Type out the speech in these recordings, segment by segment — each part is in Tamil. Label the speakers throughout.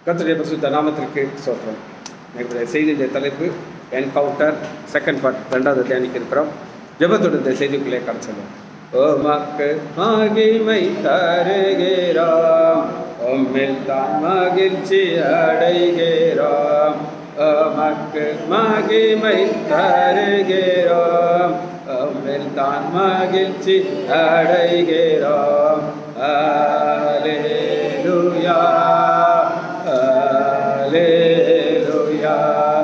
Speaker 1: கர்த்தருடைய பரிசுத்த நாமத்திற்கு ஸ்தோத்திரம். எங்களுடைய செய்தியுடைய தலைப்பு என்கவுண்டர் செகண்ட் பார்ட், ரெண்டாவது தியானிக்க இருக்கிறோம். ஜெபத்தோடு இந்த செய்திக்குள்ளே கடச்சலும். உமக்கு மகிமை தருகிறோம், உம்மில் தான் மகிழ்ச்சி அடைகிறோம். உமக்கு மகிமை தருகிறோம், உம்மில் தான் மகிழ்ச்சி அடைகிறோம். அல்லேலூயா அல்லேலூயா.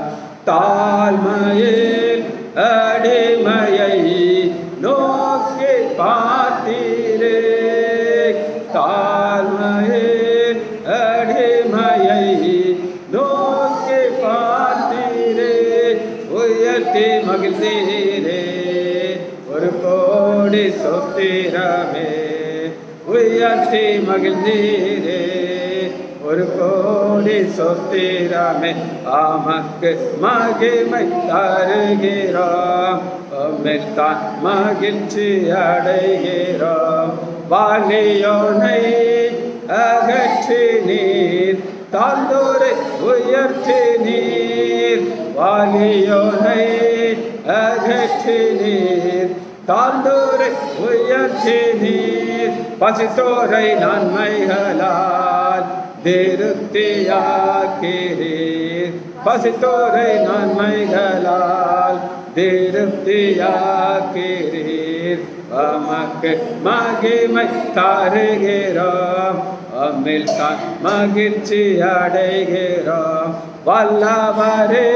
Speaker 1: தாழ்மையில் அடிமையை நோக்கி பார்த்தீரே, தாழ்மையில் அடிமையை நோக்கி பார்த்தீரே, உயர்த்தி மகிழ்ந்தீரே, ஒரு கோடி சொத்திரமே, உயர்த்தி மகிழ்ந்தீரே, ஒரு கோடி சொத்திரமே. ஆமக்கு மகிமை தருகிறோம், உம்மில் தான் மகிழ்ச்சி அடைகிறோம். வாலியோனை அகற்றி நீர், தாழ்ந்தோரை உயர்த்தி நீர். வாலியோனை அகற்றி நீர், தாழ்ந்தோரை உயர்த்தி நீர். பசித்தோரை நன்மைகளால் திருப்தியாக்கிறீர், பசித்தோரை நன்மைகளால் திருப்தியாக்கிறீர். உமக்கு மகிமை தருகிறோம், உம்மில் தான் மகிழ்ச்சி அடைகிறோம். வல்லவரே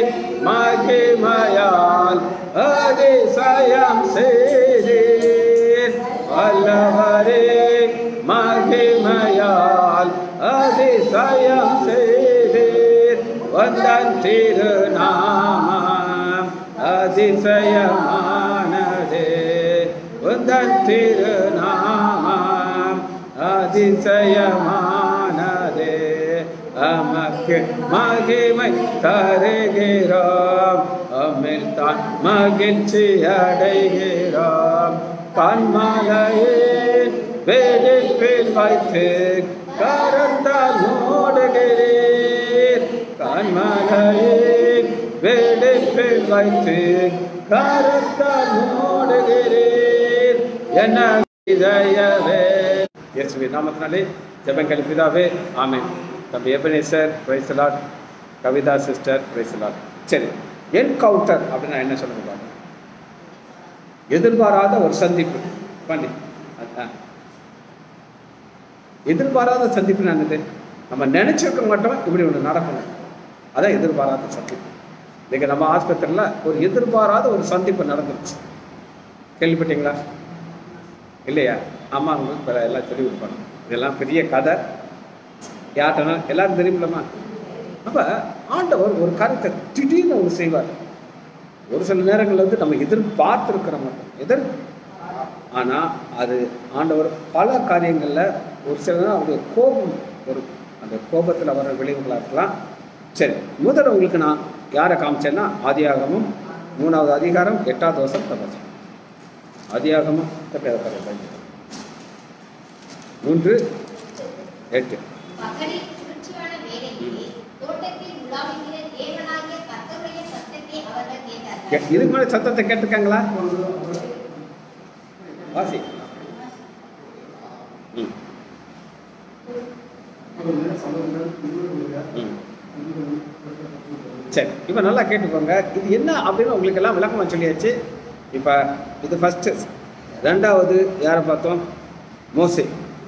Speaker 1: மகிமையால் அதிசயம் செய்தீர், வல்லவரே மகிமையால் அதிசயம் செய்தீர். வந்தன் திருநாமம் அதிசயமானதே, வந்தன் திருநாமம் அதிசயமானதே. உமக்கு மகிமை தருகிறோம், உம்மில் தான் மகிழ்ச்சி அடைகிறோம். கண்மலையில் வெடிப்பில் வைத்து கரத்தால் மூடுகிறீர், கண்மலையில் வெடிப்பில் வைத்து கரத்தால் மூடுகிறீர். என்ன இதயவே இயேசுவின் நாமத்தினாலே ஜெபங்கள் பிதாவே, ஆமென். தம்பி Ebenezer praise the lord, Kavitha sister praise the lord. சரி, என்கவுண்டர் அப்படின்னா என்ன சொல்லுங்க பாருங்க. எதிர்பாராத ஒரு சந்திப்பு பண்ணி, எதிர்பாராத சந்திப்பு என்னது? நம்ம நினைச்சிருக்க மாட்டோம் இப்படி ஒன்று நடக்கணும், அதான் எதிர்பாராத சந்திப்பு. இன்னைக்கு நம்ம ஆஸ்பத்திரியில் ஒரு எதிர்பாராத ஒரு சந்திப்பு நடந்துருச்சு, கேள்விப்பட்டீங்களா? இல்லையா? அம்மா உங்களுக்கு எல்லாம் சொல்லி கொடுப்பாங்க, இதெல்லாம் பெரிய கதை, யார்ட்டனா எல்லாரும் தெரியுமில்லம்மா. அப்போ ஆண்டவர் ஒரு கருத்தை திடீர்னு ஒன்று செய்வார். ஒரு சில நேரங்களில் வந்து நம்ம எதிர்பார்த்துருக்கிற மாட்டோம், ஆனால் அது ஆண்டவர் பல காரியங்களில் ஒரு சில நேரம் அவருடைய கோபம், ஒரு அந்த கோபத்தில் வர விளைவுகளாக இருக்கலாம். சரி, முதல்ல உங்களுக்கு நான் யாரை காமிச்சேன்னா ஆதியாகமம் 3வது அதிகாரம் 8வது வசனம் தப்பச்சு. ஆதியாகமம் 3:8. இதுக்கு மேலே சத்தத்தை கேட்டிருக்காங்களா? வாசி. சரி, இப்போ நல்லா கேட்டுக்கோங்க. இது என்ன அப்படின்னு உங்களுக்கு எல்லாம் விளக்கமாக சொல்லியாச்சு. இப்போ இது ஃபஸ்ட்டு. ரெண்டாவது யாரை பார்த்தோம்? மோசே.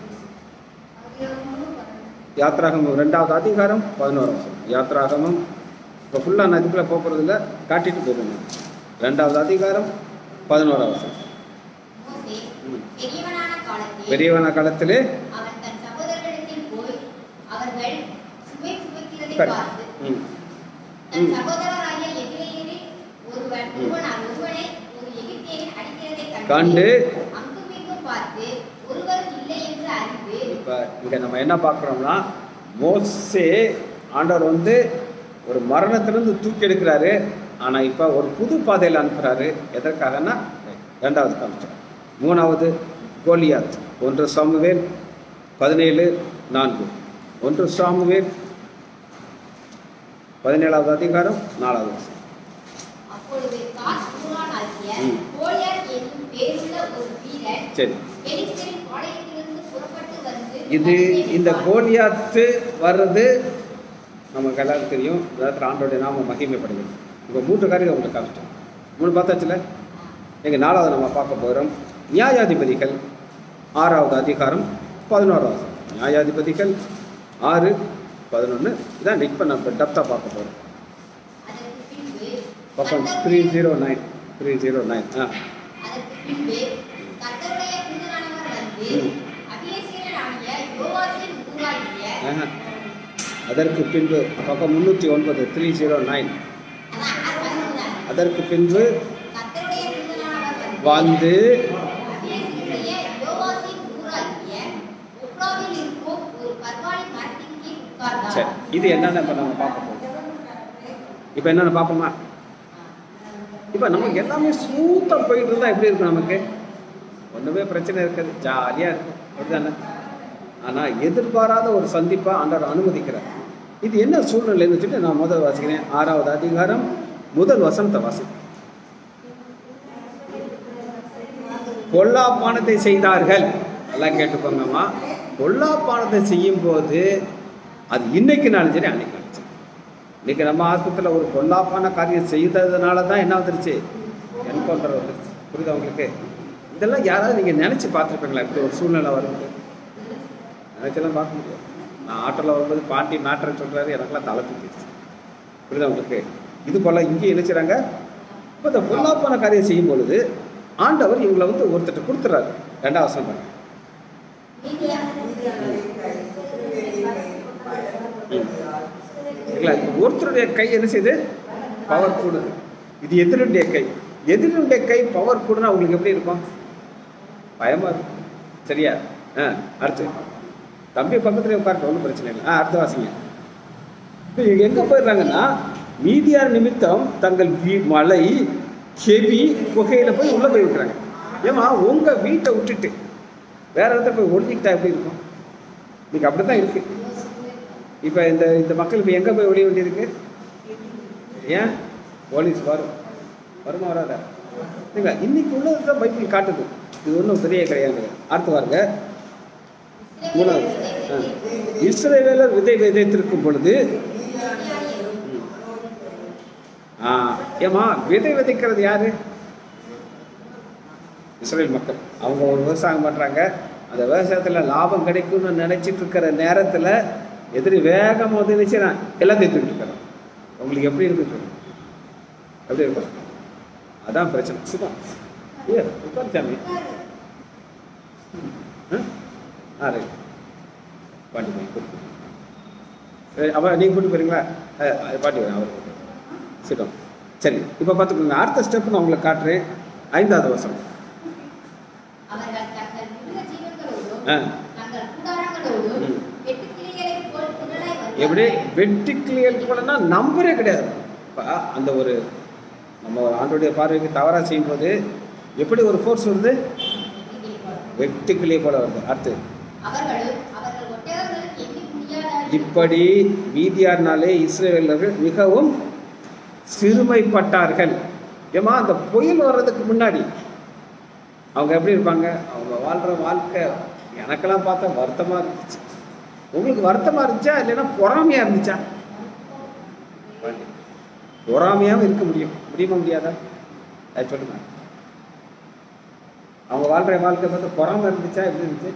Speaker 1: யாத்ராகமம் 2வது அதிகாரம் 11வது வசனம். யாத்ராகமம் இப்போ ஃபுல்லாக நான் இதுக்குள்ளே போகிறது இல்லை, காட்டிட்டு போயிருந்தேன். 2வது அதிகாரம் 11வது வசனம். பெரியவன காலத்திலே கண்டு. இப்போ இங்கே நம்ம என்ன பார்க்குறோம்னா, மோசே ஆண்டவர் வந்து ஒரு மரணத்திலிருந்து தூக்கி எடுக்கிறாரு, ஆனால் இப்போ ஒரு புது பாதையில் அனுப்புகிறாரு. எதற்காகனா 2வது காமிச்சோம். 3வது கோலியாத். 1 சாமுவேல் 17:4. 1 சாமுவேல் 17வது அதிகாரம் 4வது வசனம்.
Speaker 2: அப்பொழுது காத்மூரானாகிய கோலியாத் என்னும் பேருள்ள ஒரு வீரன்
Speaker 1: சரி,
Speaker 2: பெலிஸ்தரின் பாளையத்திலிருந்து புறப்பட்டு வந்து
Speaker 1: இது இந்த கோலியாத்து வர்றது நமக்கு எல்லாருக்கும் தெரியும். அதாவது ஆண்டோடைய நாம மகிமைப்படுகிறது. இப்போ 3 காரியங்கள் உங்களுக்கு காமிச்சிட்டோம். 3 பார்த்தாச்சுல. எங்கள் 4வது நம்ம பார்க்க போகிறோம். நியாயாதிபதிகள் 6வது அதிகாரம் 11வது வசனம். நியாயாதிபதிகள் 6:11 இதான் இப்போ நம்ம டெப்த்தாக பார்க்க போகிறோம்.
Speaker 2: அதற்கு பின்பு
Speaker 1: பக்கம் 309.
Speaker 2: அதற்கு பின்பு கர்த்தருடைய தூதனானவர் வந்து அபியேசேராகிய யோவாசின் ஊராகிய
Speaker 1: அதற்கு பின்பு பக்கம் 309 309. அதற்கு பின்பு
Speaker 2: கர்த்தருடைய தூதனானவர்
Speaker 1: வந்து
Speaker 2: அபியேசேருடைய யோவாசின் ஊராகிய ஒப்ராவில் இருக்கும் ஒரு கர்வாலி மரத்தின் கீழ் உட்கார்ந்தார்.
Speaker 1: சரி, இது என்னென்ன இப்போ நம்ம பார்க்க போகிறோம். இப்போ என்னென்ன பார்ப்போமா? இப்போ நமக்கு எல்லாமே ஸ்மூத்தாக போயிட்டு இருந்தால் எப்படி இருக்கும்? நமக்கு ஒன்றுமே பிரச்சனை இருக்காது, ஜாலியாக இருக்கும், அப்படிதானே? ஆனால் எதிர்பாராத ஒரு சந்திப்பாக ஆண்டவர் அனுமதிக்கிறார். இது என்ன சூழ்நிலைன்னு சொல்லிட்டு நான் முதல் வாசிக்கிறேன். 6வது அதிகாரம் முதல் வசனத்தை வாசி. பொல்லாப்பானத்தை செய்தார்கள். எல்லாம் கேட்டுக்கோங்கம்மா. பொல்லாப்பானத்தை செய்யும் போது அது இன்னைக்கு நாளும் சரி, அன்னைக்கு நாளும் சரி. இன்னைக்கு நம்ம ஆஸ்பத்திரியில் ஒரு பொல்லாப்பான காரியம் செய்ததுனால தான் என்ன வந்துருச்சு? என்கவுண்டர் வந்துருச்சு. புரியுதா உங்களுக்கு? இதெல்லாம் யாராவது நீங்கள் நினச்சி பார்த்துருப்பீங்களா? இப்படி ஒரு சூழ்நிலை வரும்போது நினச்செல்லாம் பார்க்க முடியாது. நான் ஆட்டோவில் வரும்போது பாட்டி மேட்ரை சொல்கிறாரு, எனக்கெல்லாம் தலை தூக்கிடுச்சு. புரியுதா உங்களுக்கு? இது போல் இங்கே நினைச்சுறாங்க. இப்போ இந்த பொல்லாப்பான காரியம் செய்யும் பொழுது ஆண்டவர் இவங்களை வந்து ஒருத்தட்ட கொடுத்துறாரு. 2வது வசனம் பாருங்க. ஒருத்தருடைய கை என்ன செய்யுது? பவர் கூடுது. இது எதிரினுடைய கை. எதிரினுடைய கை பவர் கூடுனா உங்களுக்கு எப்படி இருக்கும்? பயமா இருக்கும். சரியா? அடுத்து தம்பி பக்கத்துல உட்கார்ந்து ஒன்றும் பிரச்சனை இல்லை. அடுத்த வாசிங்க. இப்போ எங்க போயிடுறாங்கன்னா, மீதியார் நிமித்தம் தங்கள் மலை செவி குகையில போய் உள்ள போய் விட்டுறாங்க. ஏமா உங்க வீட்டை விட்டுட்டு வேற இடத்துல போய் ஒழிஞ்சிக்கிட்டா எப்படி இருக்கும்? இன்னைக்கு அப்படித்தான் இருக்கு. இப்போ இந்த மக்கள் இப்போ எங்கே போய் ஒழிய வேண்டியிருக்கு? ஏன்? போலீஸ் வருமா வராதா? இல்லைங்களா? இன்னைக்கு உள்ளது தான் பைபிள் காட்டுது. இது ஒன்றும் பெரிய கிடையாது. அடுத்து பாருங்க 3வது. இஸ்ரவேலர் விதை விதைத்திருக்கும் பொழுது ஏமா விதை விதைக்கிறது யாரு? இஸ்ரவேல் மக்கள். அவங்க ஒரு விவசாயம் பண்ணுறாங்க. அந்த விவசாயத்தில் லாபம் கிடைக்கும்னு நினச்சிட்டு இருக்கிற நேரத்தில் எதிரி வேகமாக வந்து நினைச்சான் எல்லாத்தையும் தூக்கிட்டு இருக்கிறான். உங்களுக்கு எப்படி இருக்கு? எப்படி இருக்கும்? அதான் பிரச்சனை. சுகம் உட்கார் சாமி. ரைட், பாட்டி போய் கூப்பிட்டு அப்போ நீங்கள் கூப்பிட்டு போகிறீங்களா? பாட்டி வரேன், அவர் சிடம். சரி, இப்போ பார்த்துக்கோங்க. அடுத்த ஸ்டெப் நான் உங்களுக்கு காட்டுறேன். 5வது வசனம். எப்படி வெட்டுக்கிளிகள் போலன்னா நம்பரே கிடையாது. அந்த ஒரு நம்ம ஆண்டோடைய பார்வைக்கு தவறாக செய்யும்போது எப்படி ஒரு ஃபோர்ஸ் வருது? வெட்டுக்கிளியை போல வருது. அடுத்து இப்படி மீதியார்னாலே இஸ்ரவேலர்கள் மிகவும் சிறுமைப்பட்டார்கள். ஏமா அந்த புயல் வர்றதுக்கு முன்னாடி அவங்க எப்படி இருப்பாங்க? அவங்க வாழ்கிற வாழ்க்கை எனக்கெல்லாம் பார்த்தா வருத்தமாக இருந்துச்சு. உங்களுக்கு வருத்தமாக இருந்துச்சா இல்லைன்னா பொறாமையாக இருந்துச்சா? பொறாமையாகவும் இருக்க முடியுமா முடியாதா? அது சொல்லுங்க. அவங்க வாழ்கிற வாழ்க்கை பார்த்து பொறாமை இருந்துச்சா? எப்படி இருந்துச்சு?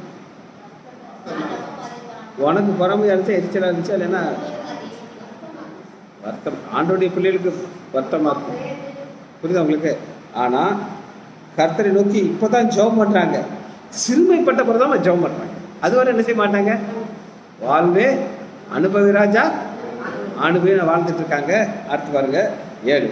Speaker 1: உனக்கு பொறாமையாக இருந்துச்சா? எரிச்சலாக இருந்துச்சா? இல்லைன்னா வருத்தம்? ஆண்டோடைய பிள்ளைகளுக்கு வருத்தமாக இருக்கும். புரியுதா உங்களுக்கு? ஆனால் கர்த்தரை நோக்கி இப்போ தான் ஜெபம் பண்ணுறாங்க. சிறுமைப்பட்ட பிறகு தான் ஜெபம் பண்ணுறாங்க. அதுவரை என்ன செய்ய மாட்டாங்க? வாழ்வே அனுபவி ராஜா அனுபவி வாழ்ந்துட்டு இருக்காங்க. அடுத்து பாருங்க 7.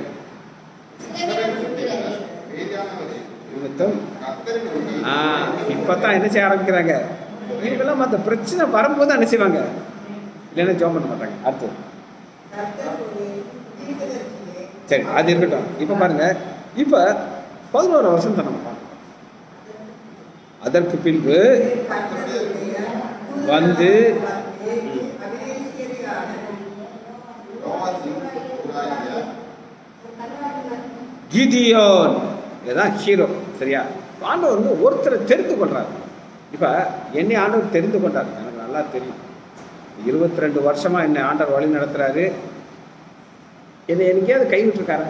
Speaker 1: இப்பதான் என்ன செய்ய ஆரம்பிக்கிறாங்க? இவங்கெல்லாம் மற்ற பிரச்சனை வரும்போது என்ன செய்வாங்க? இல்லைன்னா ஜெபம் பண்ண மாட்டாங்க. அடுத்து சரி, அது இருக்கட்டும். இப்ப பாருங்க, இப்ப 11 வருஷம் தான் நம்ம பார்க்கணும். அதற்கு பின்பு வந்து கிதியோன், இதுதான் ஹீரோ. சரியா? ஆண்டவர் வந்து ஒருத்தரை தெரிந்து கொள்றாரு. இப்போ என்னை ஆண்டவர் தெரிந்து கொண்டார், எனக்கு நல்லா தெரியும். 22 வருஷமா என்னை ஆண்டவர் வழி நடத்துறாரு. என்னை என்னைக்காவது கைவிட்டுருக்காரு?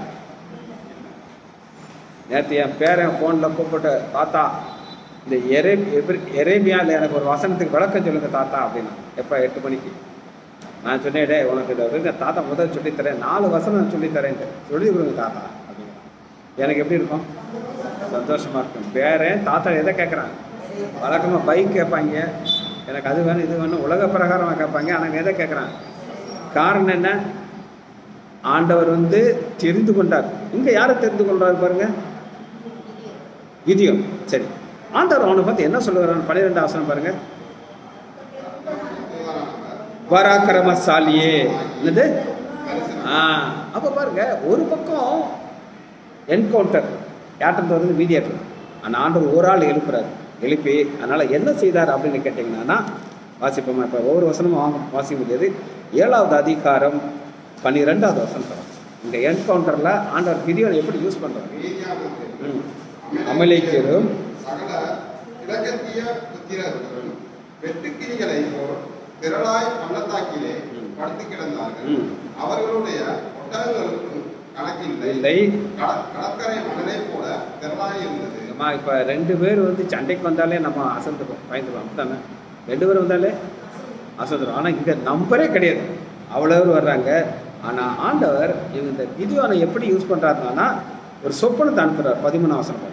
Speaker 1: நேற்று என் பேரன் ஃபோனில் கூப்பிட்டு, தாத்தா இந்த எரேமியாவில் எனக்கு ஒரு வசனத்துக்கு விளக்கம் சொல்லுங்க தாத்தா அப்படின்னா. எப்போ 8 மணிக்கு நான் சொன்னேன், டே உனக்கு தாத்தா முதல் சொல்லித்தரேன், 4 வசனம் சொல்லித்தரேன்ட்டு, சொல்லி கொடுங்க தாத்தா அப்படின்னு. எனக்கு எப்படி இருக்கும்? சந்தோஷமாக இருக்கும். பேரன் தாத்தா எதை கேட்குறான்? வழக்கமாக பைக் கேட்பாங்க, எனக்கு அது வேணும் இது வேணும் உலக பிரகாரமாக கேட்பாங்க. ஆனால் எதை கேட்குறான்? காரணம் என்ன? ஆண்டவர் வந்து தெரிந்து கொண்டார். இங்கே யாரை தெரிந்து கொள்றாரு பாருங்க, கிதியோன். சரி, ஆண்டவர் அவனை பார்த்து என்ன சொல்லுகிறான்? 12 வசனம் பாருங்க. பராக்கிரமசாலியே. என்னது? அப்போ பாருங்க, ஒரு பக்கம் என்கவுண்டர் யார்கிட்ட வருது? மீடியேட்டர். ஆனால் ஆண்டவர் ஒரு ஆள் எழுப்புறாரு. எழுப்பி அதனால் என்ன செய்தார் அப்படின்னு கேட்டிங்கன்னா, வாசிப்போமா? இப்போ ஒவ்வொரு வசனமும் வாசிக்க முடியாது. 7வது அதிகாரம் 12வது வசனம். இந்த என்கவுண்டரில் ஆண்டவர் கிதியோனை எப்படி யூஸ் பண்ணுறாரு? அமலேக்கியரும்
Speaker 3: சகல கிழக்கத்திய புத்திரர்களும் வெட்டுக்கிளிகளை போல் திரளாய் பள்ளத்தாக்கிலே படுத்து கிடந்தார்கள். அவர்களுடைய ஒட்டகங்களுக்கும் கணக்கில்லை, கடற்கரை மணலை போல திரளாய் இருந்தது.
Speaker 1: இப்போ 2 பேர் வந்து சண்டைக்கு வந்தாலே நம்ம அசந்துடும், பயந்துடும். தானே 2 பேர் வந்தாலே அசந்துடும். ஆனால் இங்கே நம்பரே கிடையாது, அவ்வளோ பேர் வர்றாங்க. ஆனால் ஆண்டவர் இந்த கிதியோனை எப்படி யூஸ் பண்ணுறாருன்னா, ஒரு சொப்பனத்தை அனுப்புகிறார். 13 வசனம்.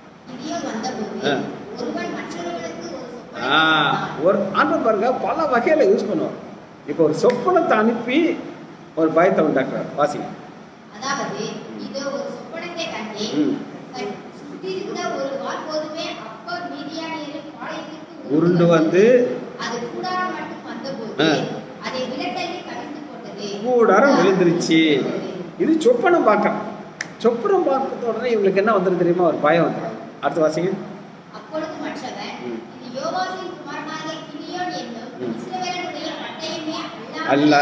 Speaker 1: ஒரு ஆண்டவர் பாருங்க பல வகையில் யூஸ் பண்ணுவார். இப்போ ஒரு சொப்பனத்தை அனுப்பி ஒரு பயத்தை உண்டாக்குறார். வாசிங்க. உருண்டு வந்து கூடாரம் விழுந்துருச்சு. இது சொப்பனம் பார்க்கணும். சொப்பனம் பார்த்த உடனே இவங்களுக்கு என்ன வந்துடும் தெரியுமா? ஒரு பயம் வந்துடும். அடுத்த வாசிங்க. அல்ல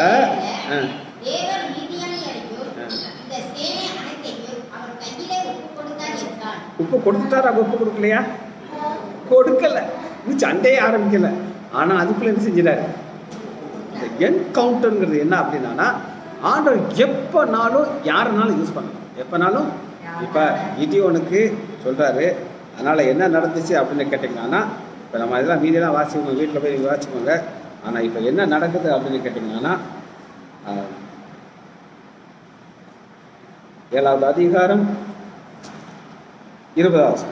Speaker 1: உப்பு கொடுத்துட்டாரா? உப்பு கொடுக்கலையா? கொடுக்கல. இன்னும் சண்டையே ஆரம்பிக்கல. ஆனா அதுக்குள்ள என்ன செஞ்சிடாரு? இந்த என்கவுண்டர்ங்கிறது என்ன அப்படின்னா, ஆண்டவர் எப்பனாலும் யாருனாலும் யூஸ் பண்ணலாம். எப்பனாலும். இப்ப கிதியோனுக்கு சொல்றாரு. அதனால என்ன நடந்துச்சு அப்படின்னு கேட்டீங்கன்னா, இப்போ நம்ம இதெல்லாம் மீதியெல்லாம் வாசிக்கணும், வீட்டில் போய் வாசிக்கோங்க. ஆனால் இப்போ என்ன நடக்குது அப்படின்னு கேட்டிங்கன்னா, 7வது அதிகாரம் 20வது வசனம்.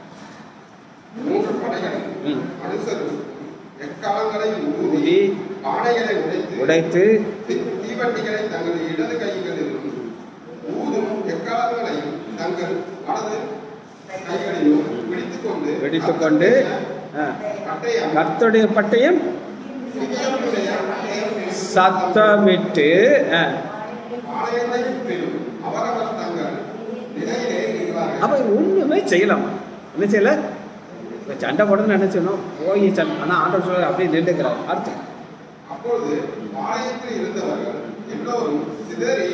Speaker 3: 3 படைகளும் அனுசரும் எக்காலங்களை ஊதி பானைகளை உடைத்து தீவட்டிகளை தங்கள் இடது கைகளிலும் ஊதும் எக்காலங்களையும் தங்கள் வலது கைகளிலும் பிடித்துக்கொண்டு
Speaker 1: கர்த்தருடைய பட்டயம் சத்தமிட்டு அப்ப ஒண்ணுமே செய்யலாமா? என்ன செய்யல? சண்டை போடணும்னு நினைச்சோம், போய் சண்டை. ஆனா ஆண்டவர் சொல்ல அப்படியே நின்றுக்கிறார். அடுத்து
Speaker 3: அப்பொழுது பாளையத்தில் இருந்தவர்கள் எல்லோரும் சிதறி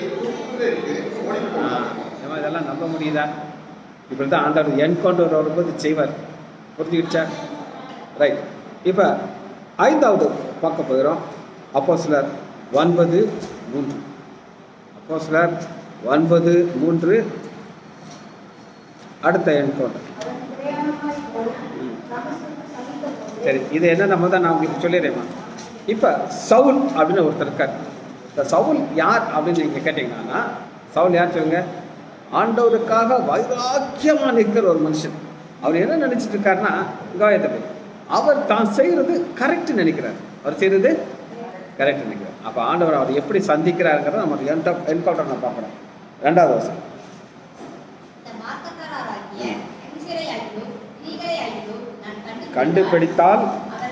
Speaker 1: இதெல்லாம் நம்ப முடியுதா? இப்படிதான் ஆண்டவர் என்கவுண்டர் வரும்போது செய்வார். புரிஞ்சுக்கிடுச்சா? ரைட். இப்போ 5வது பார்க்க போகிறோம். அப்போஸ்தலர் 9:3. அப்போஸ்தலர் 9:3 அடுத்த என்கவுண்டர். சரி, இது என்ன நம்ம தான் நான் உங்களுக்கு சொல்லிடுறேம்மா. இப்போ சவுல் அப்படின்னு ஒருத்தர் இருக்கார். இந்த சவுல் யார் அப்படின்னு நீங்கள் கேட்டிங்கன்னா, சவுல் யார் சொல்லுங்க? ஆண்டவருக்காக வைராக்கியமாக நிற்கிற ஒரு மனுஷன். அவர் என்ன நினச்சிட்டு இருக்காருன்னா, காயத்தை அவர் தான் செய்கிறது கரெக்ட் நினைக்கிறார். அவர் செய்கிறது கரெக்ட் நினைக்கிறார். அப்போ ஆண்டவர் அவர் எப்படி சந்திக்கிறாருங்கிறத நம்ம என்கவுண்டர் நான் பார்க்கணும். 2வது வருஷம் கண்டுபிடித்தால்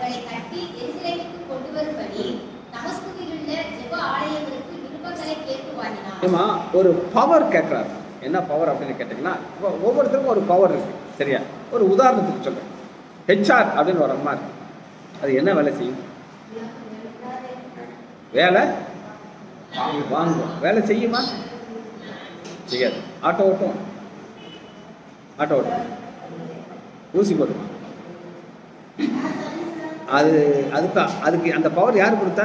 Speaker 1: ஒரு பவர் கேட்கிறார். என்ன பவர் அப்படின்னு கேட்டீங்கன்னா, ஒவ்வொருத்தருக்கும் ஒரு பவர் இருக்கு. சரியா? ஒரு உதாரணத்துக்கு சொல்றேன். ஹெச்ஆர் அப்படின்னு ஒரு அம்மா இருக்கு. அது என்ன வேலை செய்யும்? வேலை வாங்குவோம். வேலை செய்யுமா? செய்யாது. ஆட்டோ ஓட்டும் ஆட்டோ ஓட்டு ஊசி போடுமா? அதுக்கு அந்த பவர் யார் கொடுத்தா?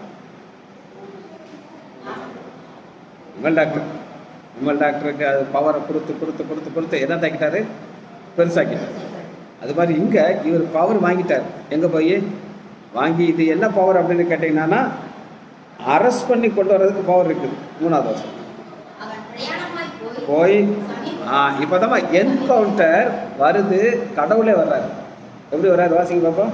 Speaker 1: விமல் டாக்டருக்கு அது பவரை கொடுத்து என்ன தாக்கிட்டாரு? பெருசாக்கிட்டார். அது மாதிரி இங்கே இவர் பவர் வாங்கிட்டார். எங்கே போய் வாங்கி இது என்ன பவர் அப்படின்னு கேட்டிங்கன்னா அரெஸ்ட் பண்ணி கொண்டு வர்றதுக்கு பவர் இருக்குது. 3வது வருஷம் போய் இப்போதான் என்கவுண்டர் வருது. கடவுளே வர்றாரு. எப்படி வர்றாரு வாசிங்க பார்ப்போம்.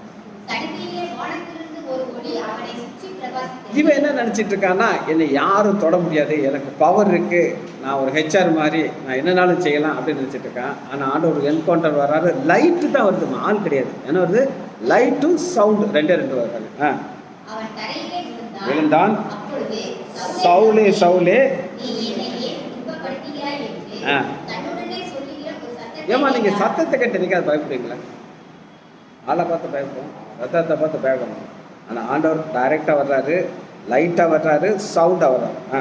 Speaker 1: இவன் என்ன நினச்சிட்டு இருக்கான்னா, என்னை யாரும் தொட முடியாது, எனக்கு பவர் இருக்கு, நான் ஒரு ஹெச்ஆர் மாதிரி, நான் என்னன்னாலும் செய்யலாம் அப்படின்னு நினச்சிட்டு இருக்கான். ஆனால் ஆண்டவர் என்கவுண்டர் வர்றாரு. லைட்டு தான் வருது, ஆள் கிடையாது. என்ன வருது? லைட்டும் சவுண்டு ரெண்டு வர்றாரு. விழுந்தான். சவுலே சவுலே ஏமா நீங்க சத்தத்தை கேட்டு நீங்க அதை பயப்படுவீங்களா? ஆளை பார்த்து பயப்படும், ரத்தத்தை பார்த்து பயப்படணும். ஆனால் ஆண்டவர் டைரக்டா வர்றாரு, லைட்டா வர்றாரு, சவுண்டா வர்றாரு.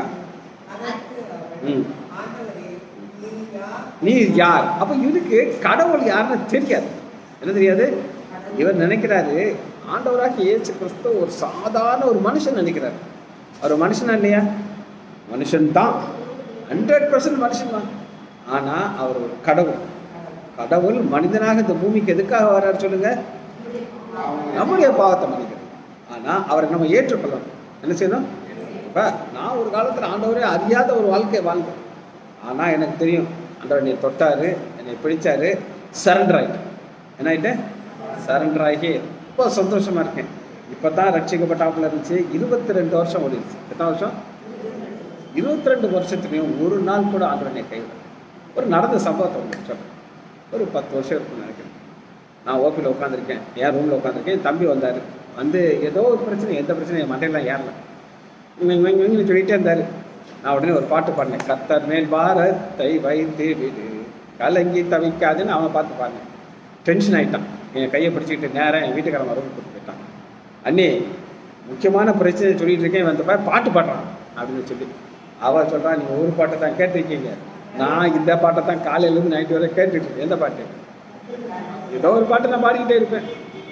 Speaker 1: நீ யார்? அப்ப இவருக்கு கடவுள் யாருன்னு தெரியாது. என்ன தெரியாது? இவர் நினைக்கிறாரு ஆண்டவராக இயேசு கிறிஸ்து ஒரு சாதாரண ஒரு மனுஷன் நினைக்கிறார். அவர் மனுஷனா இல்லையா? மனுஷன்தான், 100% மனுஷன் தான். ஆனா அவர் ஒரு கடவுள். கடவுள் மனிதனாக இந்த பூமிக்கு எதுக்காக வர்றாரு சொல்லுங்க? நம்முடைய பாவத்தை மன்னிக்கிறது. ஆனா அவரை நம்ம ஏற்றுக்கொள்ளணும். என்ன செய்யணும்? இப்ப நான் ஒரு காலத்துல ஆண்டவரே அறியாத ஒரு வாழ்க்கை வாழ்ந்தேன். ஆனா எனக்கு தெரியும் ஆண்டவர் என்னை தொட்டாரு, என்னை பிடிச்சாரு, சரண்டர் ஆயிட்டேன். என்ன ஆயிட்டேன்? சரண்டர் ஆகி ரொம்ப சந்தோஷமா இருக்கேன். இப்பதான் ரட்சிக்கப்பட்டாப்புல இருந்துச்சு. 22 வருஷம் ஓடிடுச்சு. எத்தனை வருஷம்? 22 வருஷத்துலையும் ஒரு நாள் கூட ஆண்டவர் என்னை கைவிட. ஒரு நடந்த சம்பவத்தை உங்களுக்கு சொல்றேன். ஒரு 10 வருஷம் இருக்குன்னு நினைக்கிறேன். நான் ஓபியில் உட்காந்துருக்கேன், என் ரூமில் உட்காந்துருக்கேன். என் தம்பி வந்தார். வந்து ஏதோ ஒரு பிரச்சனை, எந்த பிரச்சனையும் என் மண்டையெல்லாம் ஏறல, இங்கே சொல்லிகிட்டே இருந்தார். நான் உடனே ஒரு பாட்டு பாடினேன். கர்த்தர் மேல் பாரத்தை வைத்து விடு, கலங்கி தவிக்காதுன்னு அவனை பார்த்து பாடினேன். டென்ஷன் ஆகிட்டான். என் கையை பிடிச்சிக்கிட்டு நேரம் என் வீட்டுக்காரன் ரூம் கொடுத்து போயிட்டான். அண்ணே முக்கியமான பிரச்சனை சொல்லிட்டு இருக்கேன், வந்து பாட்டு பாடுறான் அப்படின்னு சொல்லி. அவள் சொல்கிறான், நீங்கள் ஒரு பாட்டை தான் கேட்டிருக்கீங்க, நான் இந்த பாட்டை தான் காலையிலேருந்து நைட்டு வரை கேட்டுட்டு இருக்கேன். எந்த பாட்டு? ஏதோ ஒரு பாட்டு நான் பாடிக்கிட்டே இருப்பேன்.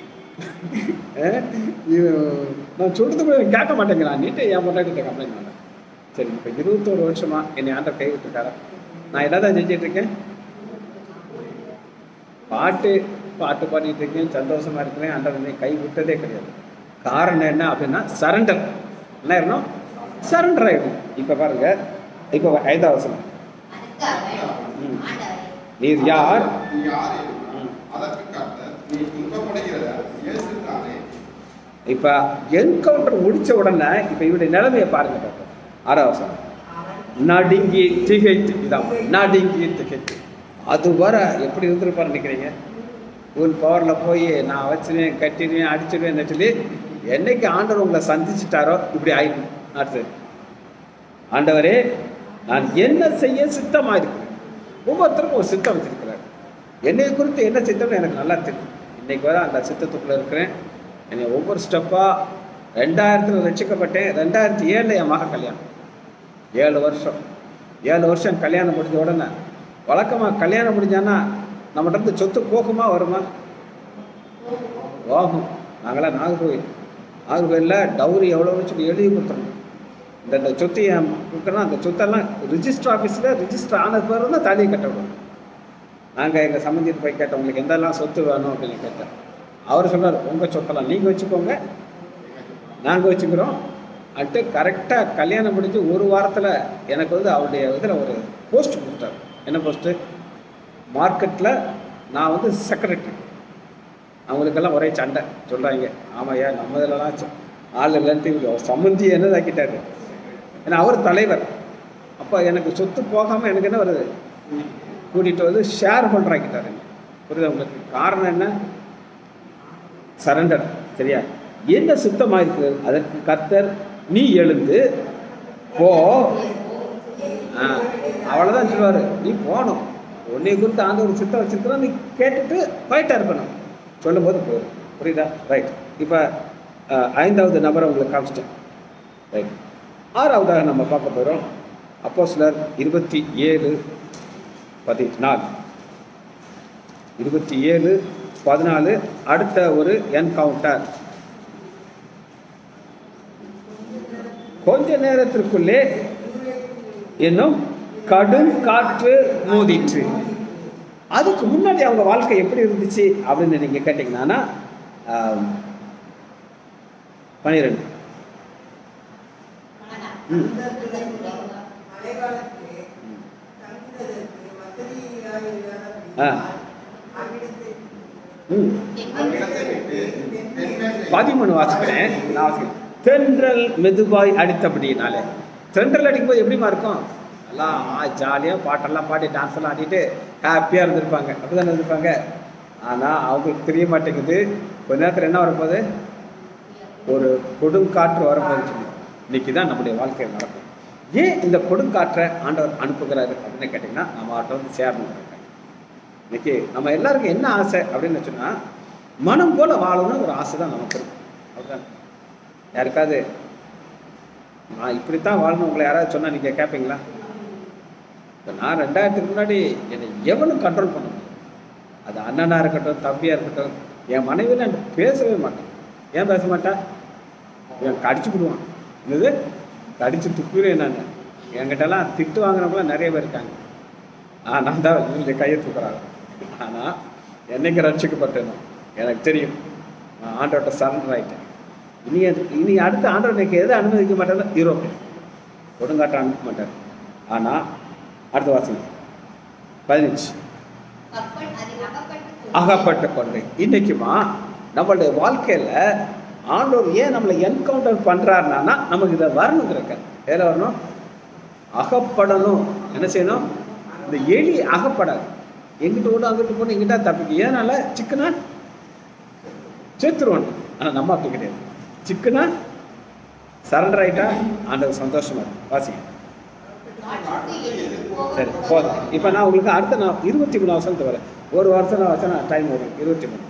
Speaker 1: நான் சொல்றது கூட கேட்க மாட்டேங்கிறான். நீட்டை என் பொண்டாட்டிட்ட கம்ப்ளைண்ட் பண்ணேன். சரி, இப்போ 21 வருஷமா என்னை ஆண்டவர் கை விட்டுருக்காரா? நான் என்ன தான் செஞ்சிட்டு இருக்கேன்? பாட்டு பாடிட்டு இருக்கேன், சந்தோஷமா இருக்கிறேன். ஆண்டவர் என்னை கை விட்டதே கிடையாது. காரணம் என்ன அப்படின்னா சரண்டர். என்ன ஆயிடணும்? சரண்டர் ஆயிடும். இப்போ பாருங்க, இப்போ 5வது வசனம். நீர் யார்? இப்ப என்கவுண்டர் முடிச்ச உடனே இப்ப இவருடைய நிலைமையை பாருங்க. 6வது வசனம். நடுங்கி திகைத்து. இதான் நடுங்கி திகைத்து. அது வர எப்படி இருந்திருப்பாரு நினைக்கிறீங்க? உன் பவர்ல போய் நான் வச்சுருவேன், கட்டிடுவேன், அடிச்சிடுவேன் சொல்லி என்னைக்கு ஆண்டவர் உங்களை சந்திச்சுட்டாரோ இப்படி ஆயிடும். அடுத்தது, ஆண்டவரே நான் என்ன செய்ய சித்தமாக இருக்கிறேன். ஒவ்வொருத்தருக்கும் ஒரு சித்தம் வச்சிருக்கிறார். என்னை குறித்து என்ன சித்தம்னு எனக்கு நல்லா தெரியும். இன்னைக்கு வர அந்த சித்தத்துக்குள்ளே இருக்கிறேன். என்னை ஒவ்வொரு ஸ்டெப்பாக 2000 ரட்சிக்கப்பட்டேன். 2007 என் மக கல்யாணம். 7 வருஷம் கல்யாணம் முடிஞ்ச உடனே வழக்கமாக கல்யாணம் முடிஞ்சான்னா நம்மகிட்ட இருந்து சொத்து போகுமா வருமா? போகும். நாங்களாம் நாகர்கோயிலில் டவுரி எவ்வளோன்னு சொல்லி எழுதி கொடுத்துருந்தோம். இந்த சொத்து என் கொடுக்குறோன்னா அந்த சொத்தெல்லாம் ரிஜிஸ்டர் ஆஃபீஸில் ரிஜிஸ்டர் ஆன பேர் தான் தாலியை கட்ட விடுவோம். நாங்கள் எங்கள் சம்மந்திட்டு போய் கேட்டோம், உங்களுக்கு எந்தெல்லாம் சொத்து வேணும் அப்படின்னு கேட்டேன். அவர் சொல்கிறார், உங்கள் சொத்தெல்லாம் நீங்கள் வச்சுக்கோங்க, நாங்கள் வச்சுக்கிறோம் அன்ட்டு. கரெக்டாக கல்யாணம் முடிஞ்சு ஒரு வாரத்தில் எனக்கு வந்து அவருடைய இதில் ஒரு போஸ்ட் கொடுத்தார். என்ன போஸ்ட்டு? மார்க்கெட்டில் நான் வந்து செக்ரட்டரி. அவங்களுக்கெல்லாம் ஒரே சண்டை சொல்கிறாங்க. ஆமாய்யா, நம்ம இதெல்லாம் ஆள் இல்லைன்ட்டு சம்மந்தி என்னதாக்கிட்டாரு. ஏன்னா அவர் தலைவர். அப்போ எனக்கு சொத்து போகாமல் எனக்கு என்ன வருது? கூட்டிகிட்டு வந்து ஷேர் பண்ணுறாக்கிட்டாரு. புரியுது உங்களுக்கு? காரணம் என்ன? சரண்டர். சரியா? என்ன சுத்தமாக இருக்குது? அதற்கு கர்த்தர் நீ எழுந்து போ. அவ்வளோதான் சொல்லுவார். நீ போகணும். உன்னை குறித்து ஆண்டவர் சித்தம் வச்சிருக்கிறோம், நீ கேட்டுட்டு போயிட்டா இருக்கணும். சொல்லும்போது போதும். புரியுதா? ரைட். இப்போ 5வது நபரை உங்களுக்கு காமிச்சிட்டேன். ரைட். 6வதாக நம்ம பார்க்க போகிறோம். அப்போஸ்தலர் 27:14. 27:14 அடுத்த ஒரு என்கவுண்டர். கொஞ்ச நேரத்திற்குள்ளே இன்னும் கடும் காற்று மோதிற்று. அதுக்கு முன்னாடி அவங்க வாழ்க்கை எப்படி இருந்துச்சு அப்படின்னு நீங்க கேட்டீங்கன்னா 12 13 வாசிக்கிறேன். நான் வாசிக்கிறேன். தென்றல் மெதுவாய் அடித்தபடினாலே, தென்றல் அடிக்கும்போது எப்படிமா இருக்கும்? எல்லாம் ஜாலியாக பாட்டெல்லாம் பாடி டான்ஸ் எல்லாம் ஆடிட்டு ஹாப்பியாக இருந்திருப்பாங்க, அப்படிதானே இருந்திருப்பாங்க. ஆனால் அவங்களுக்கு தெரிய மாட்டேங்குது கொஞ்ச நேரத்தில் என்ன வரப்போகுது, ஒரு கொடுங்காற்று வரப்போகுது சொல்லி. இன்னைக்கு தான் நம்முடைய வாழ்க்கையில் நடக்கும். ஏன் இந்த கொடுங்காற்றை ஆண்டவர் அனுப்புகிறாரு அப்படின்னு கேட்டிங்கன்னா, நம்ம அவர்கிட்ட வந்து சேரணும். இன்னைக்கு நம்ம எல்லாருக்கும் என்ன ஆசை அப்படின்னு வச்சோன்னா, மனம் போல வாழணும்னு ஒரு ஆசை தான் நமக்கு இருக்கும். அப்படிதான் யாருக்காவது நான் இப்படித்தான் வாழணும் உங்களை யாராவது சொன்னால் நீங்கள் கேட்பீங்களா? இப்போ நான் 2000க்கு முன்னாடி என்னை எவனும் கண்ட்ரோல் பண்ண முடியும். அது அண்ணனாக இருக்கட்டும், தம்பியாக இருக்கட்டும், என் மனைவியில் நான் பேசவே மாட்டேன். ஏன் பேச மாட்டேன்? என் கடிச்சு விடுவான். என்னது கடிச்சு துப்புறேன். நான் என்கிட்டலாம் திட்டு வாங்குறவங்களாம் நிறைய பேர் இருக்காங்க. நான் தான் இவங்க கையை தூக்குறாங்க. ஆனால் என்னைக்கு ரட்சிக்கப்பட்டேனோ எனக்கு தெரியும், நான் ஆண்டவர்கிட்ட சரண்டர் ஆகிட்டேன். இனி அடுத்த ஆண்டவர் எனக்கு எதை அனுமதிக்க மாட்டார்? யூரோப் கொடுங்காற்ற அனுப்ப மாட்டார். ஆனால் அடுத்த வாசகம் 15 அகப்பட்டு கொண்டு. இன்னைக்குமா நம்மளுடைய வாழ்க்கையில் ஆண்டவர் ஏன் நம்மளை என்கவுண்டர் பண்ணுறாருனா, நமக்கு இதை வரணுங்கிறக்க. எதில் வரணும்? அகப்படணும். என்ன செய்யணும்? இந்த எலி அகப்படாது. எங்கிட்ட ஓடும் அங்கிட்டு போகணும், எங்கிட்ட தப்பிக்கு. ஏனால சிக்கனா சேர்த்துருவான். ஆனால் நம்ம அப்படி கிடையாது. சிக்கனா சரண்டர் ஆகிட்டா ஆண்டவர் சந்தோஷமா இருக்கும். வாசிங்க. சரி போதும். இப்போ நான் உங்களுக்கு அடுத்த 23 வருஷத்துக்கு வரேன். ஒரு வருஷம் வச்சா டைம் வரும். 23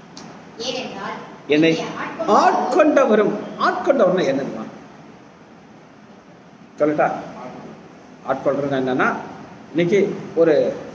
Speaker 1: என்னை ஆட்கொண்டவரும். ஆட்கொண்டவர்னா என்னதுமா சொல்லட்டா? ஆட்கொள்றது என்னன்னா, இன்னைக்கு ஒரு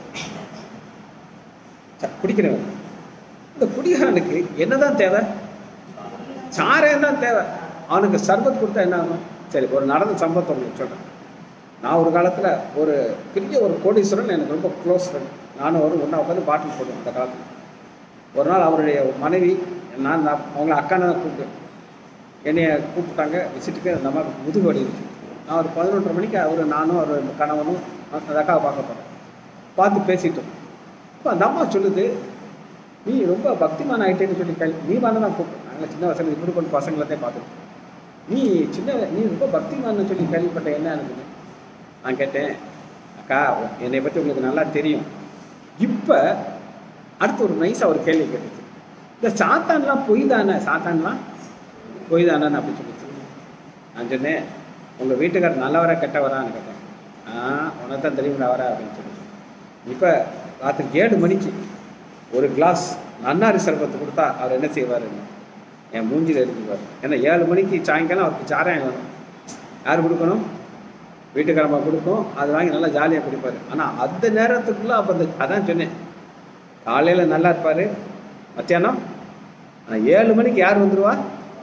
Speaker 1: குடிக்கிறவன், இந்த குடிகாரனுக்கு என்னதான் தேவை? சாரம் தான் தேவை. அவனுக்கு சர்பத் கொடுத்தா என்ன ஆகும்? சரி, ஒரு நடந்த சம்பவத்தை உங்களுக்கு சொல்கிறேன். நான் ஒரு காலத்தில் ஒரு பெரிய ஒரு கோடீஸ்வரன் எனக்கு ரொம்ப க்ளோஸ் ஃப்ரெண்ட். நானும் ஒரு ஒன்றா உட்காந்து பாட்டில் போடுவேன். அந்த காலத்தில் ஒரு நாள் அவருடைய மனைவி, நான் அவங்கள அக்கான கூப்பிட்டு என்னைய கூப்பிட்டாங்க விசிட்டுக்கு. அந்த அம்மாவுக்கு முதுகு வலி இருக்கு. நான் ஒரு 11:30 மணிக்கு நானும் அவர் கணவனும் அந்த அக்காவை பார்க்க போகிறேன். பார்த்து பேசிட்டோம். இப்போ அந்த அம்மா சொல்லுது, நீ ரொம்ப பக்திமான் ஆகிட்டேன்னு சொல்லி நீ வாங்க தான் கூப்பிட்டேன். நாங்கள் சின்ன வயசுல இப்படி கொண்டு பசங்களத்தையும் பார்த்துருக்கோம். நீ ரொம்ப பக்திமான்னு சொல்லி கேள்விப்பட்ட என்ன இருக்குது? நான் கேட்டேன், அக்கா என்னை பற்றி உங்களுக்கு நல்லா தெரியும். இப்போ அடுத்து ஒரு நைஸாக ஒரு கேள்வி கேட்டுச்சு. இந்த சாத்தான்லாம் பொய் தானே? சாத்தான்லாம் பொய் தானேன்னு அப்படி சொல்லிச்சு. நான் சொன்னேன், உங்கள் வீட்டுக்காரர் நல்லவரா கெட்டவரான்னு கேட்டேன். உனக்கு தான் தெரியுங்களா வரா அப்படின்னு சொல்லி. இப்போ ராத்திரி 7 மணிக்கு ஒரு கிளாஸ் நன்னாரி சர்பத்து கொடுத்தா அவர் என்ன செய்வாருன்னு என் மூஞ்சில் எழுதிவார். ஏன்னா 7 மணிக்கு சாயங்காலம் அவருக்கு சாராயம் வேணும். யார் கொடுக்கணும்? வீட்டுக்காரம்மா கொடுக்கும். அது வாங்கி நல்லா ஜாலியாக குடிப்பார். ஆனால் அந்த நேரத்துக்குள்ளே அப்போ அதான் சொன்னேன், காலையில் நல்லா இருப்பார், மத்தியானம். ஆனால் 7 மணிக்கு யார் வந்துடுவா?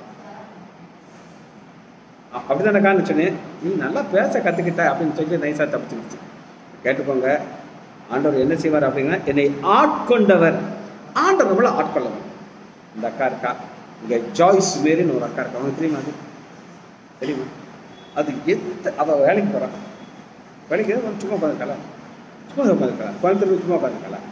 Speaker 1: அப்படி தானே காரணம் சொன்னேன். நீ நல்லா பேச கற்றுக்கிட்ட அப்படின்னு சொல்லி நைஸாக தப்பிச்சுக்கிச்சு. கேட்டுக்கோங்க, ஆண்டவர் என்ன செய்வார் அப்படின்னா, என்னை ஆட்கொண்டவர். ஆண்டவர் நம்மளை ஆட்கொள்ளவர். இந்த அக்கா இருக்கா இங்கே, ஜாய்ஸ் மேரின்னு ஒரு அக்கா இருக்கா. அவனுக்கு தெரியுமா? அது தெரியுமா? அது அவள் வேலைக்கு போகிறான். வேலைக்கு சும்மா உட்காந்துக்கலாம், கோயம்புத்தூர் சும்மா உட்காந்துக்கலாம்.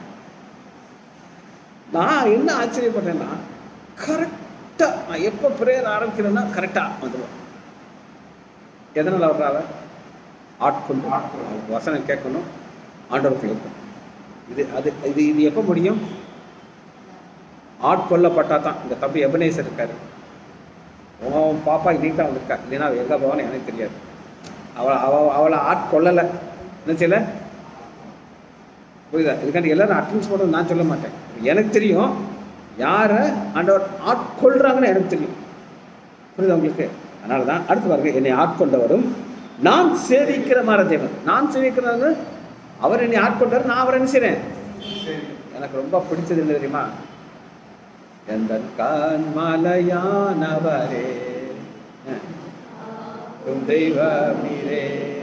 Speaker 1: நான் என்ன ஆச்சரியப்பட்டேன்னா, கரெக்டாக நான் எப்போ ப்ரேயர் ஆரம்பிக்கிறேன்னா கரெக்டாக வந்துடுவேன். எதனால் வர்றாவ? ஆட்கொண்டு வசனம் கேட்கணும், ஆண்டவருக்கு இருக்கும். இது எப்போ முடியும்? ஆட்கொள்ளப்பட்டா தான். இந்த தம்பி எபனேசர் இருக்காரு, உன் பாப்பா இன்னைக்கு தான் வந்திருக்கா. இல்லைன்னா எங்கே போவான்னு எனக்கு தெரியாது. அவளை ஆட்கொள்ளலை, என்ன செய்யலை? புரியுதா? இதுக்காண்டி எல்லாரும் அட்டன்ஸ் போடுறது நான் சொல்ல மாட்டேன். எனக்கு தெரியும் யாரை ஆண்டவர் ஆட்கொள்றாங்கன்னு எனக்கு தெரியும். புரியுதா உங்களுக்கு? அதனால தான் அடுத்து பாருங்க, என்னை ஆட்கொண்டவரும் நான் சேவிக்கிற மாற தேவன். நான் சேவிக்கிறவங்க அவர் என்னை ஆட்கொண்டார், நான் அவரை என்ன செய்கிறேன்? எனக்கு ரொம்ப பிடிச்சது என்ன தெரியுமா? எந்த கண்மலையானவரே தெய்வம் நீரே.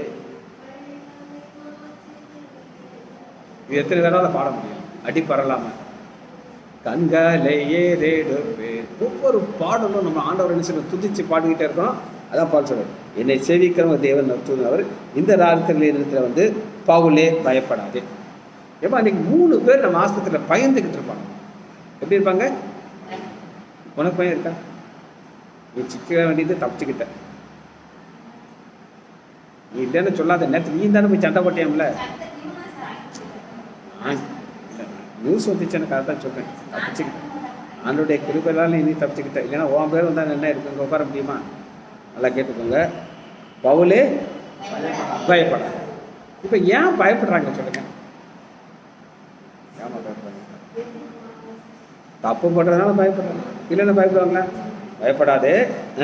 Speaker 1: இது எத்தனை பேரால பாட முடியும்? அடிப்பறலாம கண்களை ஏறெடுப்பே. ஒவ்வொரு பாடலும் நம்ம ஆண்டவர் என்ன துதிச்சு பாடிக்கிட்டே இருக்கோம். அதான் பால் சொல்றாரு, என்னை சேவிக்கிறவங்க தேவன் நடத்துவர். இந்த ராத்திரி நேரத்தில் வந்து பவுலே பயப்படாதே. ஏப்பா இன்னைக்கு 3 பேர் நம்ம ஆஸ்பத்திரியில் பயந்துக்கிட்டு இருப்பாங்க. எப்படி இருப்பாங்க? உனக்கு பயம் இருக்கா? நீ சிக்க வேண்டியது தப்பிச்சுக்கிட்ட. நீ இல்லைன்னு சொல்லாத. நேரத்தில் நீ தானே போய் சண்டை போட்டியாம்ல. நியூஸ் வந்துச்சு, எனக்கு அதை தான் சொல்கிறேன். தப்பிச்சுக்கிட்டேன். ஆண்டோடைய கிருபையால் நீ தப்பிச்சுக்கிட்ட. இல்லைன்னா உன் பேர் வந்தால் என்ன இருக்குங்க? உட்கார முடியுமா? நல்லா கேட்டுக்கோங்க. பவுலே பயப்படாது. இப்போ ஏன் பயப்படுறாங்க சொல்லுங்க? ஏமா பயப்படுறாங்க? தப்பு பண்றதுனால பயப்படுறாங்க. இல்லைன்னா பயப்படுவாங்களா? பயப்படாதே.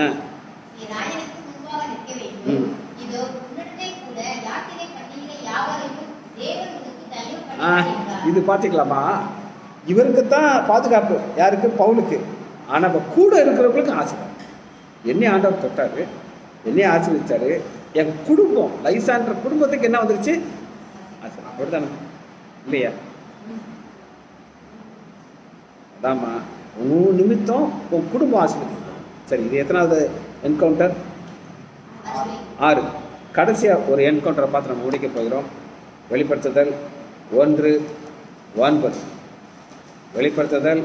Speaker 1: இது பார்த்துக்கலாமா? இவருக்கு தான் பாதுகாப்பு. யாருக்கு? பவுலுக்கு. ஆனால் இப்போ கூட இருக்கிறவங்களுக்கு ஆசை. என்னை ஆண்டவர் தொட்டாரு, என்னைய ஆசீர்வதிச்சாரு. என் குடும்பம் லைசான்ற குடும்பத்துக்கு என்ன வந்துருச்சு? ஆசை. அப்படித்தானே இல்லையா? அதாம்மா உன் நிமித்தம் உன் குடும்பம் ஆசீர்வதிக்கும். சரி, இது எத்தனாவது என்கவுண்டர்? 6. கடைசியாக ஒரு என்கவுண்டரை பார்த்து நம்ம முடிக்க போகிறோம். வெளிப்படுத்துதல் 1:9. வெளிப்படுத்துதல்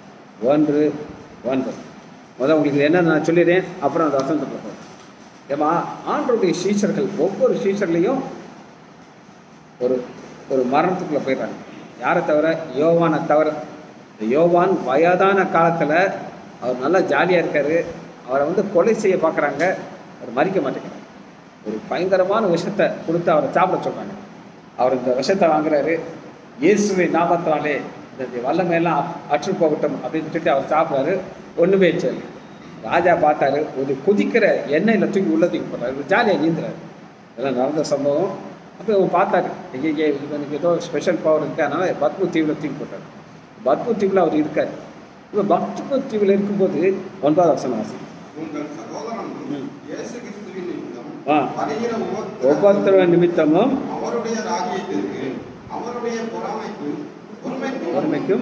Speaker 1: 1:9. முதல்ல உங்களுக்கு என்ன நான் சொல்லிடுறேன், அப்புறம் அந்த வசனத்துக்கு போகிறோம். ஏமா ஆண்டவருடைய சீஷர்கள் ஒவ்வொரு சீஷர்லையும் ஒரு ஒரு மரணத்துக்குள்ளே போயிடுறாங்க. யாரை தவிர? யோவானை தவிர. யோவான் வயதான காலத்தில் அவர் நல்லா ஜாலியாக இருக்கார். அவரை வந்து கொலை செய்ய பார்க்குறாங்க. அவர் மறிக்க மாட்டேங்கிறார். ஒரு பயங்கரமான விஷத்தை கொடுத்து அவரை சாப்பிட சொல்கிறாங்க. அவர் இந்த விஷத்தை வாங்குறாரு. இயேசுவின் நாமத்தினாலே இந்த வல்லமையெல்லாம் அற்று போகட்டும் அப்படின்னு சொல்லிட்டு அவர் சாப்பிட்றாரு. ஒன்றுமே சரி. ராஜா பார்த்தாரு, ஒரு கொதிக்கிற எண்ணெயில் தூக்கி உள்ள தூக்கி போடுறாரு. ஜாலியாக நீந்துறாரு. இதெல்லாம் நடந்த சம்பவம். அப்போ இவங்க பார்த்தாரு, ஐயே இவனுக்கு ஏதோ ஸ்பெஷல் பவர் இருக்குது, அதனால் பத்ம தீவில் தூக்கி போட்டார். பத்ம தீவில் அவர் இருக்கார். இப்போ பத்ம தீவில் இருக்கும்போது 9வது வசனம் வாசி. ஒவ்வொருத்தர நிமித்தமும் பொறுமைக்கும்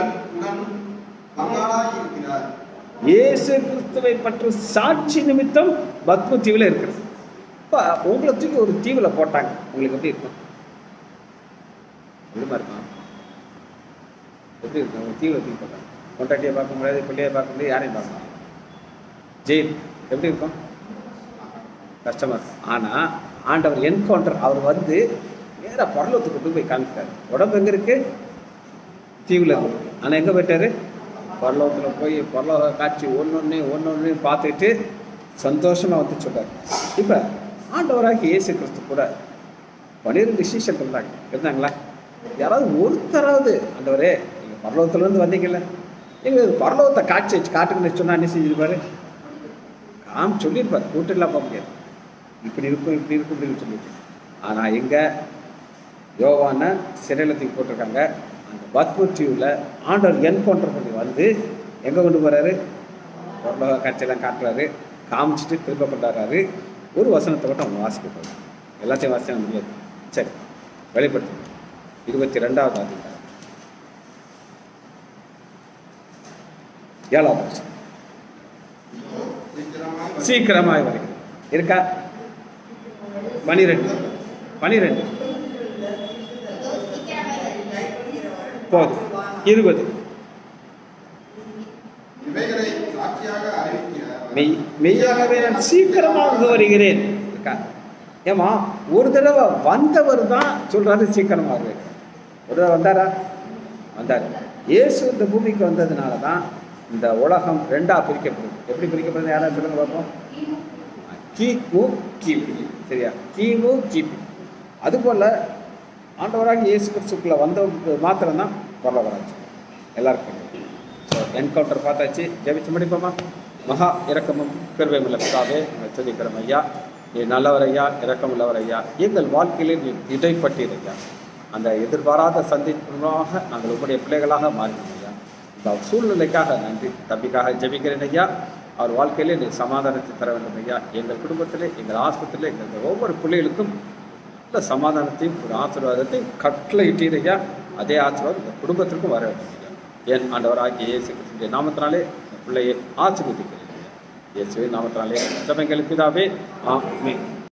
Speaker 1: இயேசு கிறிஸ்துவை பற்றி சாட்சி நிமித்தம் பத்ம தீவில் இருக்கிறது. இப்போ உங்களை தூக்கி ஒரு தீவில் போட்டாங்க. உங்களுக்கு எப்படி இருக்கும்? எப்படிமா இருக்கும்? எப்படி இருக்கும்? ஒரு தீவில் தூக்கி போட்டாங்க. கொண்டாட்டியை பார்க்க முடியாது, பிள்ளையை பார்க்க முடியாது, யாரையும் பார்க்க முடியாது. ஜெயில் எப்படி இருக்கும்? கஷ்டமாக இருக்கும். ஆனால் ஆண்டவர் என்கவுண்டர் அவர் வந்து நேராக பரலோகத்துக்கு கொண்டு போய் காமிக்கிறார். உடம்பு எங்கே இருக்கு? தீவில் இருக்கு. ஆனால் எங்கே போயிட்டாரு? பரலோகத்தில் போய் பரலோக காட்சி ஒன்று பார்த்துட்டு சந்தோஷமாக வந்து சொல்கிறார். இப்போ ஆண்டவராக இயேசு கிறிஸ்து கூட 12 சீஷர்கள் இருந்தாங்களா? யாராவது ஒருத்தராவது ஆண்டவரே நீங்கள் பரலோகத்துலேருந்து வந்தீங்கல்ல, எங்களுக்கு பரலோகத்தை காட்சி வச்சு காட்டுக்குன்னு சொன்னால் என்ன செஞ்சிருப்பாரு? சொல்லியிருப்பார். கூட்டெல்லாம் போக முடியாது. இப்படி இருக்கும் அப்படின்னு சொல்லிட்டு. ஆனால் எங்கே யோவானை சிறையில் தூக்கி போட்டிருக்காங்க. அந்த பத்ம தீவில் ஆண்டவர் என்கவுண்டர் பண்ணி வந்து எங்கே கொண்டு போகிறாரு? பரலோக காட்சியெல்லாம் காட்டுறாரு. காமிச்சிட்டு திரும்ப கொண்டாடுறாரு. ஒரு வசனத்தை மட்டும் அவங்க வாசிக்க போகிறாங்க. எல்லாத்தையும் வாசிக்க முடியாது. சரி, வெளிப்படுத்து 22வது அதிகாரம் 7வது வருஷம். சீக்கிரமாய் வருகிறது. இருக்கா? 12 போதும். 20 மெய்யாகவே நான் சீக்கிரமாக வருகிறேன். இருக்கா? ஏமா ஒரு தடவை வந்தவர் தான் சொல்றாரு சீக்கிரமாக வருவேன். ஒரு தடவை வந்தாரா? வந்தார். இயேசு இந்த பூமிக்கு வந்ததுனால தான் இந்த உலகம் 2ஆ பிரிக்கப்படுது. எப்படி பிரிக்கப்படுது? யாராவது சொல்லுங்க பார்ப்போம். கிமு கிபி. சரியா? கிமு கிபி. அதுபோல் ஆண்டவராக இயேசு கிறிஸ்துக்குள்ள வந்தவங்களுக்கு மாத்திரம்தான் பரலோகராஜ்யம் எல்லாருக்கும். ஸோ என்கவுண்டர் பார்த்தாச்சு. ஜெபிச்சு முடிப்போமா? மகா இரக்கமும் கிருபையுமுள்ள பிதாவே, நாங்கள் துதிக்கிறோம் ஐயா. நீ நல்லவர் ஐயா, இரக்கமுள்ளவர் ஐயா. எங்கள் வாழ்க்கையிலே நீ இடைப்பட்டீர் ஐயா. அந்த எதிர்பாராத சந்திப்புகளாக நாங்கள் உங்களுடைய பிள்ளைகளாக மாறினோம் ஐயா. இந்த சூழ்நிலைக்காக நன்றி. தம்பிக்காக ஜெபிக்கிறேன் ஐயா. அவர் வாழ்க்கையிலே நீ சமாதானத்தை தர வேண்டும் ஐயா. எங்கள் குடும்பத்திலே, எங்கள் ஆஸ்பத்திரியிலே, எங்கள் ஒவ்வொரு பிள்ளைகளுக்கும் நல்ல சமாதானத்தையும் ஒரு ஆசீர்வாதத்தையும் கட்டளையிட்டீர் ஐயா. அதே ஆசீர்வாதம் இந்த குடும்பத்திற்கும் வர வேண்டும் ஐயா. என் ஆண்டவராகிய இயேசு கிறிஸ்துவின் நாமத்தினாலே பிள்ளையை ஆசீர்வதிக்கிறேன். இயேசுவின் நாமத்தினாலே ஜெபங்கள் பிதாவே, ஆமென்.